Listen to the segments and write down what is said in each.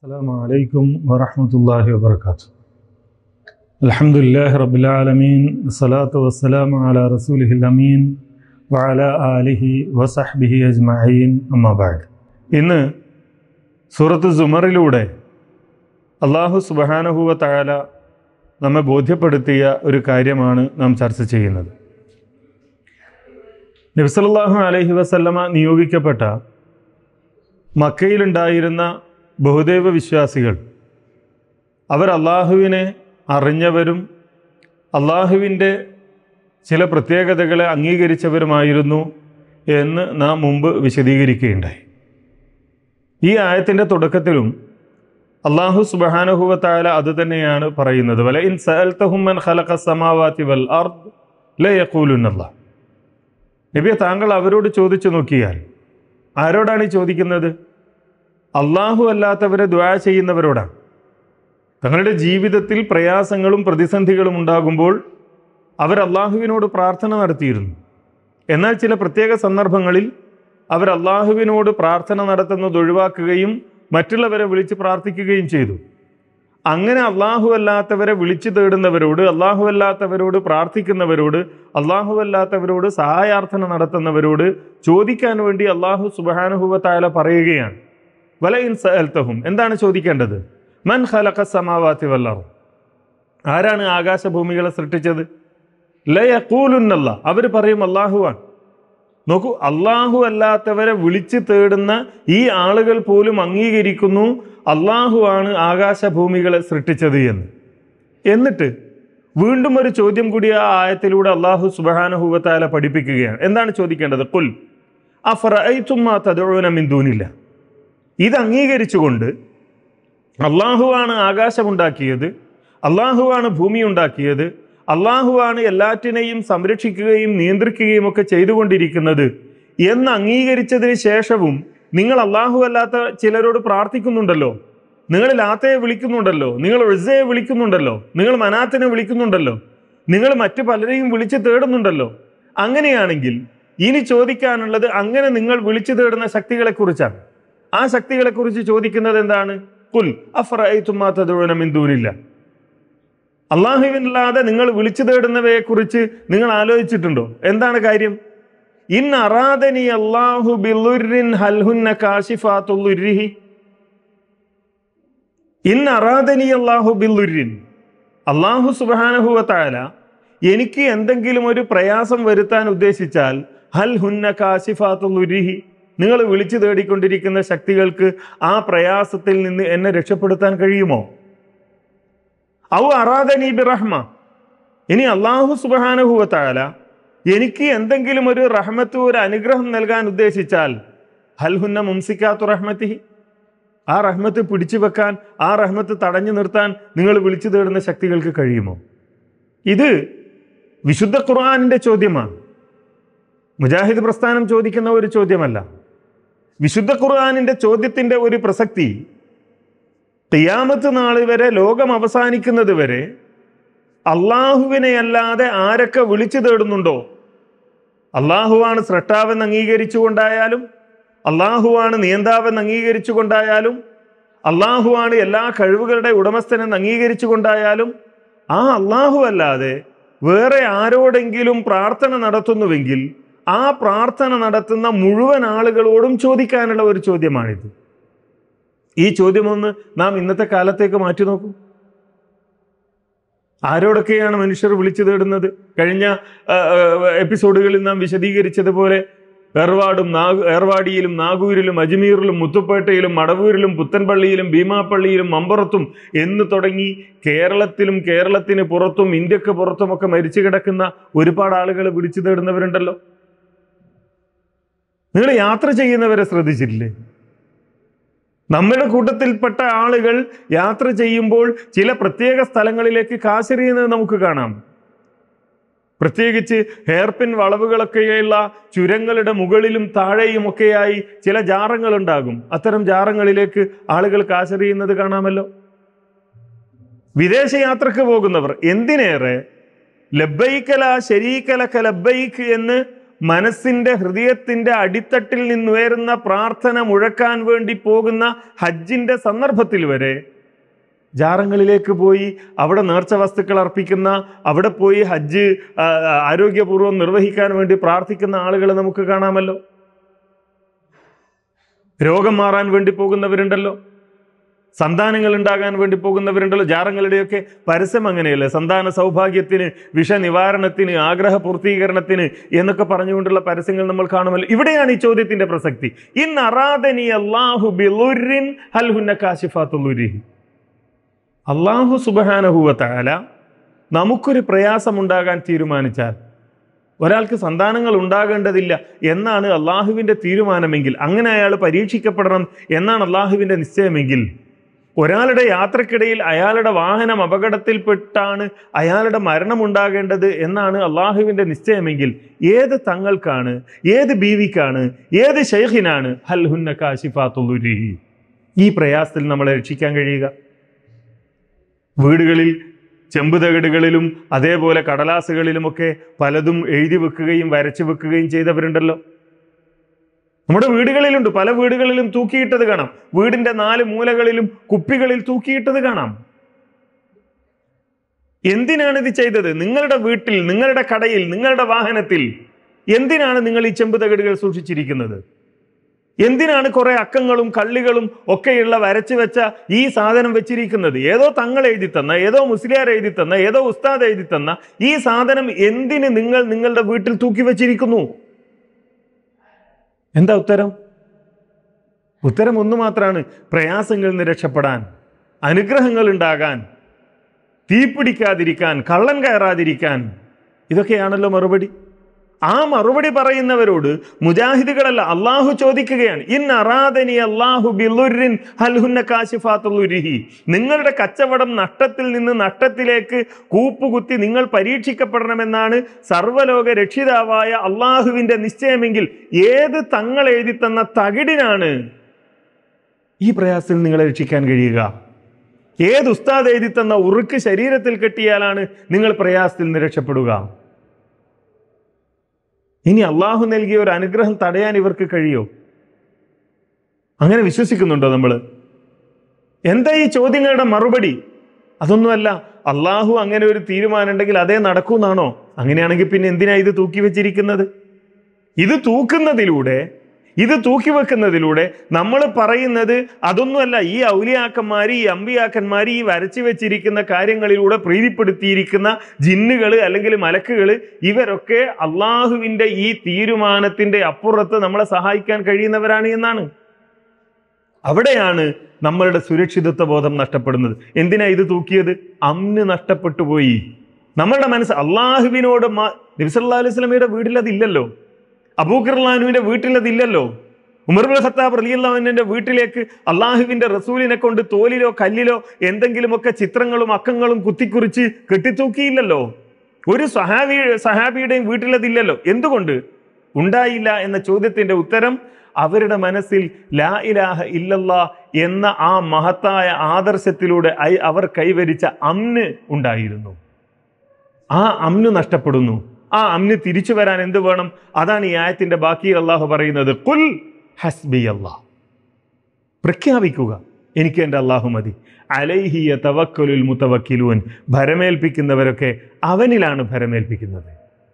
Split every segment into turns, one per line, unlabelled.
السلام عليكم ورحمة الله وبركاته. الحمد لله رب العالمين والصلاة والسلام على رسوله الأمين وعلى آله وصحبه أجمعين أما بعد. ഇന്ന് സൂറത്ത് സുമറിലൂടെ അല്ലാഹു സുബ്ഹാനഹു വ തആല നമ്മെ ബോധ്യപ്പെടുത്തിയ ഒരു കാര്യമാണ് നാം ചർച്ച ചെയ്യുന്നത്. നബി സല്ലല്ലാഹു അലൈഹി വസല്ലമ നിയോഗിക്കപ്പെട്ട മക്കയിലുണ്ടായിരുന്ന ബഹുദൈവ വിശ്വാസികൾ അവർ അള്ളാഹുവിനെ അറിഞ്ഞവരും അള്ളാഹുവിൻ്റെ ചില പ്രത്യേകതകളെ അംഗീകരിച്ചവരുമായിരുന്നു എന്ന് നാം മുമ്പ് വിശദീകരിക്കുകയുണ്ടായി. ഈ ആയത്തിൻ്റെ തുടക്കത്തിലും അല്ലാഹു സുബ്ഹാനഹു വ തആല അത് തന്നെയാണ് പറയുന്നത്. വലഇൻ സഅൽതഹും മൻ ഖലഖസ് സമാവാതി വൽ അർദ് ലയഖൂലുനല്ലാഹ്. നബിയെ, താങ്കൾ അവരോട് ചോദിച്ചു നോക്കിയാൽ ആരോടാണ് ഈ ചോദിക്കുന്നത്? അള്ളാഹു അല്ലാത്തവരെ ദുആ ചെയ്യുന്നവരോടാണ്. തങ്ങളുടെ ജീവിതത്തിൽ പ്രയാസങ്ങളും പ്രതിസന്ധികളും ഉണ്ടാകുമ്പോൾ അവർ അള്ളാഹുവിനോട് പ്രാർത്ഥന നടത്തിയിരുന്നു. എന്നാൽ ചില പ്രത്യേക സന്ദർഭങ്ങളിൽ അവർ അള്ളാഹുവിനോട് പ്രാർത്ഥന നടത്തുന്നത് ഒഴിവാക്കുകയും മറ്റുള്ളവരെ വിളിച്ച് പ്രാർത്ഥിക്കുകയും ചെയ്തു. അങ്ങനെ അള്ളാഹു അല്ലാത്തവരെ വിളിച്ചു തേടുന്നവരോട്, അള്ളാഹു അല്ലാത്തവരോട് പ്രാർത്ഥിക്കുന്നവരോട്, അള്ളാഹു അല്ലാത്തവരോട് സഹായാർത്ഥന നടത്തുന്നവരോട് ചോദിക്കാൻ വേണ്ടി അള്ളാഹു സുബ്ഹാനഹു വ തആല പറയുകയാണ്. വലഇൻ സഅൽതഹും, എന്താണ് ചോദിക്കേണ്ടത്? മൻ ഖലഖസ് സമാവാതി വൽ അർദ്, ആരാണ് ആകാശഭൂമികളെ സൃഷ്ടിച്ചത്? ലയഖൂലുനല്ലാഹ്, അവർ പറയും അള്ളാഹുവാണ്. നോക്കൂ, അള്ളാഹു അല്ലാത്തവരെ വിളിച്ചു തേടുന്ന ഈ ആളുകൾ പോലും അംഗീകരിക്കുന്നു അള്ളാഹുവാണ് ആകാശഭൂമികളെ സൃഷ്ടിച്ചത് എന്ന്. എന്നിട്ട് വീണ്ടും ഒരു ചോദ്യം കൂടി ആ ആയത്തിലൂടെ അള്ളാഹു സുബ്ഹാനഹു വ തആല പഠിപ്പിക്കുകയാണ്. എന്താണ് ചോദിക്കേണ്ടത്? ഖുൽ അഫറഅയ്തും മാ തദ്ഊന മിൻ ദൂനില്ലാഹ്, ഇത് അംഗീകരിച്ചുകൊണ്ട് അള്ളാഹുവാണ് ആകാശമുണ്ടാക്കിയത്, അള്ളാഹുവാണ് ഭൂമി ഉണ്ടാക്കിയത്, അള്ളാഹുവാണ് എല്ലാറ്റിനെയും സംരക്ഷിക്കുകയും നിയന്ത്രിക്കുകയും ഒക്കെ ചെയ്തുകൊണ്ടിരിക്കുന്നത് എന്ന് അംഗീകരിച്ചതിന് ശേഷവും നിങ്ങൾ അള്ളാഹു അല്ലാത്ത ചിലരോട് പ്രാർത്ഥിക്കുന്നുണ്ടല്ലോ, നിങ്ങൾ ലാത്തയെ വിളിക്കുന്നുണ്ടല്ലോ, നിങ്ങൾ ഉസ്സയെ വിളിക്കുന്നുണ്ടല്ലോ, നിങ്ങൾ മനാത്തിനെ വിളിക്കുന്നുണ്ടല്ലോ, നിങ്ങൾ മറ്റു പലരെയും വിളിച്ചു തേടുന്നുണ്ടല്ലോ. അങ്ങനെയാണെങ്കിൽ ഇനി ചോദിക്കാനുള്ളത് അങ്ങനെ നിങ്ങൾ വിളിച്ചു തേടുന്ന ശക്തികളെക്കുറിച്ചാണ്. ആ ശക്തികളെക്കുറിച്ച് ചോദിക്കുന്നത് എന്താണ്? ഖുൽ അഫറഅയ്തും മാ തദ്ഊന മിൻ ദൂനില്ലാഹ്, അള്ളാഹുവിനല്ലാതെ നിങ്ങൾ വിളിച്ചു തേടുന്നവയെക്കുറിച്ച് നിങ്ങൾ ആലോചിച്ചിട്ടുണ്ടോ? എന്താണ് കാര്യം? ഇൻ അറാദനി അല്ലാഹു ബിളുർരിൻ ഹൽ ഹുന്ന കാശിഫാതു ളുർരിഹി. ഇൻ അറാദനി അല്ലാഹു ബിളുർരിൻ, അല്ലാഹു സുബ്ഹാനഹു വ തആല എനിക്ക് എന്തെങ്കിലും ഒരു പ്രയാസം വരുത്താൻ ഉദ്ദേശിച്ചാൽ ഹൽ ഹുന്ന കാശിഫാതു ളുർരിഹി, നിങ്ങൾ വിളിച്ചു തേടിക്കൊണ്ടിരിക്കുന്ന ശക്തികൾക്ക് ആ പ്രയാസത്തിൽ നിന്ന് എന്നെ രക്ഷപ്പെടുത്താൻ കഴിയുമോ? ഔ അറാദനി ബിറഹ്മ, ഇനി അല്ലാഹു സുബ്ഹാനഹു വ തആല എനിക്ക് എന്തെങ്കിലും ഒരു റഹ്മത്ത്, ഒരു അനുഗ്രഹം നൽകാൻ ഉദ്ദേശിച്ചാൽ ഹൽ ഹുന്ന മുംസിക്കാത്തു റഹ്മത്തിഹി, ആ റഹ്മത്ത് പിടിച്ചു വെക്കാൻ, ആ റഹ്മത്ത് തടഞ്ഞു നിർത്താൻ നിങ്ങൾ വിളിച്ചു തേടുന്ന ശക്തികൾക്ക് കഴിയുമോ? ഇത് വിശുദ്ധ ഖുർആനിന്റെ ചോദ്യമാണ്. മുജാഹിദ് പ്രസ്ഥാനം ചോദിക്കുന്ന ഒരു ചോദ്യമല്ല. വിശുദ്ധ ഖുർആനിന്റെ ചോദ്യത്തിന്റെ ഒരു പ്രസക്തി ഖിയാമത്ത് നാൾ വരെ, ലോകം അവസാനിക്കുന്നത് വരെ അള്ളാഹുവിനെ അല്ലാതെ ആരൊക്കെ വിളിച്ചു തേടുന്നുണ്ടോ, അള്ളാഹുവാണ് സ്രഷ്ടാവെന്ന് അംഗീകരിച്ചുകൊണ്ടായാലും, അള്ളാഹുവാണ് നിയന്താവെന്ന് അംഗീകരിച്ചുകൊണ്ടായാലും, അള്ളാഹുവാണ് എല്ലാ കഴിവുകളുടെ ഉടമസ്ഥനെന്ന് അംഗീകരിച്ചുകൊണ്ടായാലും, ആ അള്ളാഹു അല്ലാതെ വേറെ ആരോടെങ്കിലും പ്രാർത്ഥന നടത്തുന്നുവെങ്കിൽ ആ പ്രാർത്ഥന നടത്തുന്ന മുഴുവൻ ആളുകളോടും ചോദിക്കാനുള്ള ഒരു ചോദ്യമാണിത്. ഈ ചോദ്യമൊന്ന് നാം ഇന്നത്തെ കാലത്തേക്ക് മാറ്റി നോക്കൂ. ആരോടൊക്കെയാണ് മനുഷ്യർ വിളിച്ചു തേടുന്നത്? കഴിഞ്ഞ എപ്പിസോഡുകളിൽ നാം വിശദീകരിച്ചതുപോലെ ഏർവാടിയിലും നാഗൂരിലും അജ്മീറിലും മുത്തുപ്പേട്ടയിലും മടവൂരിലും പുത്തൻപള്ളിയിലും ഭീമാപ്പള്ളിയിലും മമ്പുറത്തും എന്ന് തുടങ്ങി കേരളത്തിലും കേരളത്തിന് പുറത്തും ഇന്ത്യക്ക് പുറത്തുമൊക്കെ മരിച്ചു കിടക്കുന്ന ഒരുപാട് ആളുകൾ വിളിച്ചു തേടുന്നവരുണ്ടല്ലോ. നിങ്ങൾ യാത്ര ചെയ്യുന്നവരെ ശ്രദ്ധിച്ചിട്ടില്ലേ? നമ്മുടെ കൂട്ടത്തിൽപ്പെട്ട ആളുകൾ യാത്ര ചെയ്യുമ്പോൾ ചില പ്രത്യേക സ്ഥലങ്ങളിലേക്ക് കാശെറിയുന്നത് നമുക്ക് കാണാം. പ്രത്യേകിച്ച് ഹെയർപിൻ വളവുകളൊക്കെയുള്ള ചുരങ്ങളുടെ മുകളിലും താഴെയും ഒക്കെയായി ചില ജാറങ്ങൾ ഉണ്ടാകും. അത്തരം ജാറങ്ങളിലേക്ക് ആളുകൾ കാശെറിയുന്നത് കാണാമല്ലോ. വിദേശയാത്രക്ക് പോകുന്നവർ, എന്തിനേറെ ലബ്ബൈക ലാ ശരീക ലക ലബ്ബൈക് എന്ന് മനസ്സിൻ്റെ ഹൃദയത്തിൻ്റെ അടിത്തട്ടിൽ നിന്നുയരുന്ന പ്രാർത്ഥന മുഴക്കാൻ വേണ്ടി പോകുന്ന ഹജ്ജിൻ്റെ സന്ദർഭത്തിൽ വരെ ജാറങ്ങളിലേക്ക് പോയി അവിടെ നേർച്ച വസ്തുക്കൾ അർപ്പിക്കുന്ന, അവിടെ പോയി ഹജ്ജ് ആരോഗ്യപൂർവ്വം നിർവഹിക്കാൻ വേണ്ടി പ്രാർത്ഥിക്കുന്ന ആളുകളെ നമുക്ക് കാണാമല്ലോ. രോഗം മാറാൻ വേണ്ടി പോകുന്നവരുണ്ടല്ലോ, സന്താനങ്ങൾ ഉണ്ടാകാൻ വേണ്ടി പോകുന്നവരുണ്ടല്ലോ. ജാറങ്ങളുടെയൊക്കെ പരസ്യം അങ്ങനെയല്ലേ, സന്താന സൗഭാഗ്യത്തിന്, വിഷനിവാരണത്തിന്, ആഗ്രഹ പൂർത്തീകരണത്തിന് എന്നൊക്കെ പറഞ്ഞുകൊണ്ടുള്ള പരസ്യങ്ങൾ നമ്മൾ കാണുമല്ലോ. ഇവിടെയാണ് ഈ ചോദ്യത്തിന്റെ പ്രസക്തി. ഇൻ അറാദനി അല്ലാഹു ബിളുരിൻ ഹൽ ഹുന്ന കാശിഫാത്തുൽ ലുരിഹി. അല്ലാഹു സുബ്ഹാനഹു വ തആല നമുക്കൊരു പ്രയാസമുണ്ടാകാൻ തീരുമാനിച്ചാൽ, ഒരാൾക്ക് സന്താനങ്ങൾ ഉണ്ടാകേണ്ടതില്ല എന്നാണ് അള്ളാഹുവിൻ്റെ തീരുമാനമെങ്കിൽ, അങ്ങനെ അയാൾ പരീക്ഷിക്കപ്പെടണം എന്നാണ് അള്ളാഹുവിൻ്റെ നിശ്ചയമെങ്കിൽ, ഒരാളുടെ യാത്രക്കിടയിൽ അയാളുടെ വാഹനം അപകടത്തിൽപ്പെട്ടാണ് അയാളുടെ മരണമുണ്ടാകേണ്ടത് എന്നാണ് അള്ളാഹുവിൻ്റെ നിശ്ചയമെങ്കിൽ, ഏത് തങ്ങൾക്കാണ്, ഏത് ബീവിക്കാണ്, ഏത് ശൈഖിനാണ് ഹൽ ഹുന്ന കാശിഫാത്തുൽ ലുരിഹി ഈ പ്രയാസത്തിൽ നമ്മളെ രക്ഷിക്കാൻ കഴിയുക? വീടുകളിൽ ചെമ്പുതകിടുകളിലും അതേപോലെ കടലാസുകളിലുമൊക്കെ പലതും എഴുതി വെക്കുകയും വരച്ചു വെക്കുകയും ചെയ്തവരുണ്ടല്ലോ. നമ്മുടെ വീടുകളിലുണ്ട്, പല വീടുകളിലും തൂക്കിയിട്ടത് കാണാം. വീടിന്റെ 4 മൂലകളിലും കുപ്പികളിൽ തൂക്കിയിട്ടത് കാണാം. എന്തിനാണ് ഇത് ചെയ്തത്? നിങ്ങളുടെ വീട്ടിൽ, നിങ്ങളുടെ കടയിൽ, നിങ്ങളുടെ വാഹനത്തിൽ എന്തിനാണ് നിങ്ങൾ ഈ ചെമ്പുതകിടുകൾ സൂക്ഷിച്ചിരിക്കുന്നത്? എന്തിനാണ് കുറെ അക്കങ്ങളും കള്ളികളും ഒക്കെയുള്ള വരച്ചു വെച്ച ഈ സാധനം വെച്ചിരിക്കുന്നത്? ഏതോ തങ്ങൾ എഴുതി തന്ന, ഏതോ മുസ്ലിയാർ എഴുതി തന്ന, ഏതോ ഉസ്താദ് എഴുതി തന്ന ഈ സാധനം എന്തിന് നിങ്ങൾ നിങ്ങളുടെ വീട്ടിൽ തൂക്കി വെച്ചിരിക്കുന്നു? എന്താ ഉത്തരം? ഉത്തരം ഒന്ന് മാത്രമാണ്: പ്രയാസങ്ങളിൽ നിന്ന് രക്ഷപ്പെടാൻ, അനുഗ്രഹങ്ങൾ ഉണ്ടാകാൻ, തീപിടിക്കാതിരിക്കാൻ, കള്ളൻ കയറാതിരിക്കാൻ. ഇതൊക്കെയാണല്ലോ മറുപടി. ആ മറുപടി പറയുന്നവരോട് മുജാഹിദുകളല്ല, അള്ളാഹു ചോദിക്കുകയാണ്, ഇൻ അറാദനി അല്ലാഹു ബിളുരിൻ ഹൽ ഹുന്ന കാശിഫാത്തുൽ ലുരിഹി. നിങ്ങളുടെ കച്ചവടം നഷ്ടത്തിൽ നിന്ന് നഷ്ടത്തിലേക്ക് കൂപ്പുകുത്തി നിങ്ങൾ പരീക്ഷിക്കപ്പെടണമെന്നാണ് സർവ്വലോക രക്ഷിതാവായ അള്ളാഹുവിൻ്റെ നിശ്ചയമെങ്കിൽ, ഏത് തങ്ങൾ എഴുതി തന്ന തകിടിനാണ് ഈ പ്രയാസത്തിൽ നിങ്ങളെ രക്ഷിക്കാൻ കഴിയുക? ഏത് ഉസ്താദ് എഴുതി തന്ന ഉറുക്ക് ശരീരത്തിൽ കെട്ടിയാലാണ് നിങ്ങൾ പ്രയാസത്തിൽ നിന്ന് രക്ഷപ്പെടുക? ഇനി അള്ളാഹു നൽകിയ ഒരു അനുഗ്രഹം തടയാൻ ഇവർക്ക് കഴിയോ? അങ്ങനെ വിശ്വസിക്കുന്നുണ്ടോ നമ്മൾ? എന്താ ഈ ചോദ്യങ്ങളുടെ മറുപടി? അതൊന്നുമല്ല, അള്ളാഹു അങ്ങനെ ഒരു തീരുമാനം ഉണ്ടെങ്കിൽ അതേ നടക്കൂന്നാണോ? അങ്ങനെയാണെങ്കിൽ പിന്നെ എന്തിനാ ഇത് തൂക്കി വെച്ചിരിക്കുന്നത്? ഇത് തൂക്കുന്നതിലൂടെ, ഇത് തൂക്കി വെക്കുന്നതിലൂടെ നമ്മൾ പറയുന്നത് അതൊന്നുമല്ല, ഈ ഔലിയാക്കന്മാർ, ഈ അമ്പിയാക്കന്മാർ ഈ വരച്ചു വെച്ചിരിക്കുന്ന കാര്യങ്ങളിലൂടെ പ്രീതിപ്പെടുത്തിയിരിക്കുന്ന ജിന്നുകൾ അല്ലെങ്കിൽ മലക്കുകൾ, ഇവരൊക്കെ അള്ളാഹുവിൻ്റെ ഈ തീരുമാനത്തിൻ്റെ അപ്പുറത്ത് നമ്മളെ സഹായിക്കാൻ കഴിയുന്നവരാണ് എന്നാണ്. അവിടെയാണ് നമ്മളുടെ സുരക്ഷിതത്വ ബോധം നഷ്ടപ്പെടുന്നത്. എന്തിനാ ഇത് തൂക്കിയത്? അമ്ന് നഷ്ടപ്പെട്ടു പോയി. നമ്മളുടെ മനസ്സ് അള്ളാഹുവിനോട് നബി സല്ലല്ലാഹു അലൈഹി വസല്ലമയുടെ വീട്ടിൽ അതില്ലല്ലോ, അബൂബക്കർ റളിയല്ലാഹു അൻഹുവിന്റെ വീട്ടിൽ അതില്ലല്ലോ, ഉമർ ഇബ്നുൽ ഖത്താബ് റളിയല്ലാഹു അൻഹുവിന്റെ വീട്ടിലേക്ക് അള്ളാഹുവിന്റെ റസൂലിനെ കൊണ്ട് തോലിലോ കല്ലിലോ എന്തെങ്കിലുമൊക്കെ ചിത്രങ്ങളും അക്കങ്ങളും കുത്തിക്കുറിച്ച് കെട്ടിത്തൂക്കിയില്ലല്ലോ. ഒരു സഹാബിയുടെയും വീട്ടിൽ അതില്ലല്ലോ. എന്തുകൊണ്ട് ഉണ്ടായില്ല എന്ന ചോദ്യത്തിന്റെ ഉത്തരം, അവരുടെ മനസ്സിൽ ലാ ഇലാഹ ഇല്ലല്ലാഹ് എന്ന ആ മഹത്തായ ആദർശത്തിലൂടെ അവർ കൈവരിച്ച അമ്ന് ഉണ്ടായിരുന്നു. ആ അമ്ന് നഷ്ടപ്പെടുന്നു. ആ അമ്ന് തിരിച്ചു വരാൻ എന്ത് വേണം? അതാണ് ഈ ആയത്തിന്റെ ബാക്കി അള്ളാഹു പറയുന്നത്, ഖുൽ ഹസ്ബി അല്ലാഹ്. പ്രഖ്യാപിക്കുക, എനിക്ക് എൻ്റെ അള്ളാഹു മതി. അലൈഹി യതവക്കലുൽ മുതവക്കിലൂൻ. ഭരമേൽപ്പിക്കുന്നവരൊക്കെ അവനിലാണ് ഭരമേൽപ്പിക്കുന്നത്.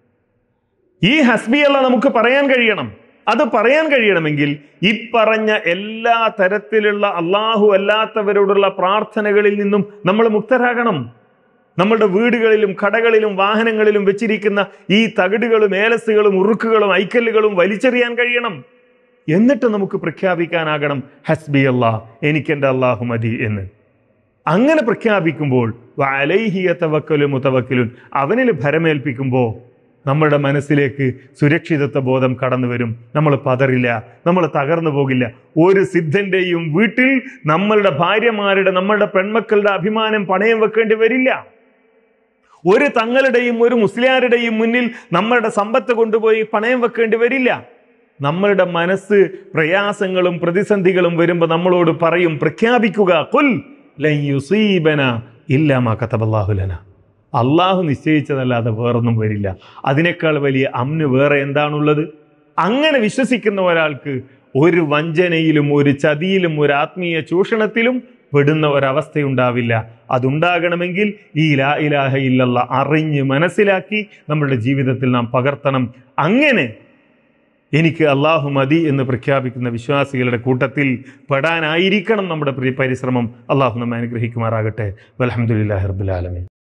ഈ ഹസ്ബി അല്ലാഹ് നമുക്ക് പറയാൻ കഴിയണം. അത് പറയാൻ കഴിയണമെങ്കിൽ ഈ പറഞ്ഞ എല്ലാ തരത്തിലുള്ള അള്ളാഹു അല്ലാത്തവരോടുള്ള പ്രാർത്ഥനകളിൽ നിന്നും നമ്മൾ മുക്തരാകണം. നമ്മളുടെ വീടുകളിലും കടകളിലും വാഹനങ്ങളിലും വെച്ചിരിക്കുന്ന ഈ തകിടുകളും ഏലസുകളും ഉറുക്കുകളും ഐക്കല്ലുകളും വലിച്ചെറിയാൻ കഴിയണം. എന്നിട്ട് നമുക്ക് പ്രഖ്യാപിക്കാനാകണം, ഹസ്ബി അല്ലാഹ്, എനിക്കെൻ്റെ അള്ളാഹു മതി എന്ന്. അങ്ങനെ പ്രഖ്യാപിക്കുമ്പോൾ വഅലൈഹി യതവക്കലു മുതവക്കിലുൻ, അവനിൽ ഭരമേൽപ്പിക്കുമ്പോൾ നമ്മുടെ മനസ്സിലേക്ക് സുരക്ഷിതത്വ ബോധം കടന്നു വരും. നമ്മൾ പതറില്ല, നമ്മൾ തകർന്നു പോകില്ല. ഒരു സിദ്ധന്റെയും വീട്ടിൽ നമ്മളുടെ ഭാര്യമാരുടെ, നമ്മളുടെ പെൺമക്കളുടെ അഭിമാനം പണയം വെക്കേണ്ടി വരില്ല. ഒരു തങ്ങളുടെയും ഒരു മുസ്ലിയാരുടെയും മുന്നിൽ നമ്മളുടെ സമ്പത്ത് കൊണ്ടുപോയി പണയം വെക്കേണ്ടി വരില്ല. നമ്മളുടെ മനസ്സ് പ്രയാസങ്ങളും പ്രതിസന്ധികളും വരുമ്പോൾ നമ്മളോട് പറയും, പ്രഖ്യാപിക്കുക, ഖുൽ ലൻ യുസീബന ഇല്ലാ മാ കതബല്ലാഹു ലനാ. അള്ളാഹു നിശ്ചയിച്ചതല്ലാതെ വേറൊന്നും വരില്ല. അതിനേക്കാൾ വലിയ അമ്ന് വേറെ എന്താണുള്ളത്? അങ്ങനെ വിശ്വസിക്കുന്ന ഒരാൾക്ക് ഒരു വഞ്ചനയിലും ഒരു ചതിയിലും ഒരു ആത്മീയ ചൂഷണത്തിലും പെടുന്ന ഒരവസ്ഥയുണ്ടാവില്ല. അതുണ്ടാകണമെങ്കിൽ ഈ ലാ ഇലാഹ ഇല്ലല്ലാഹ് അറിഞ്ഞ് മനസ്സിലാക്കി നമ്മുടെ ജീവിതത്തിൽ നാം പകർത്തണം. അങ്ങനെ എനിക്ക് അള്ളാഹു മതി എന്ന് പ്രഖ്യാപിക്കുന്ന വിശ്വാസികളുടെ കൂട്ടത്തിൽ പെടാനായിരിക്കണം നമ്മുടെ പരിശ്രമം. അള്ളാഹു നമ്മെ അനുഗ്രഹിക്കുമാറാകട്ടെ. വൽഹംദുലില്ലാഹി റബ്ബിൽ ആലമീൻ.